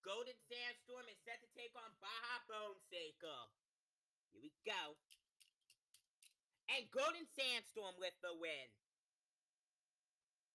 Golden Sandstorm is set to take on Baja Bonesaker. Here we go. And Golden Sandstorm with the win.